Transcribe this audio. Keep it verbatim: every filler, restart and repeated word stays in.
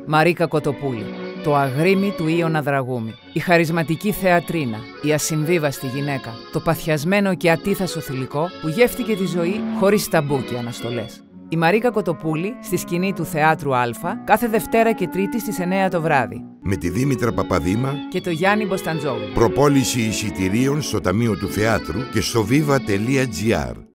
Μαρίκα Κοτοπούλη. Το αγρίμι του Ίωνα Δραγούμη. Η χαρισματική θεατρίνα, η ασυμβίβαστη γυναίκα, το παθιασμένο και ατίθασο θηλυκό που γεύτηκε τη ζωή χωρίς ταμπού και αναστολές. Η Μαρίκα Κοτοπούλη στη σκηνή του Θεάτρου Α κάθε Δευτέρα και Τρίτη στις εννέα το βράδυ. Με τη Δήμητρα Παπαδήμα και το Γιάννη Μποσταντζόγλου. Προπόληση εισιτηρίων στο Ταμείο του Θεάτρου και στο viva τελεία gr.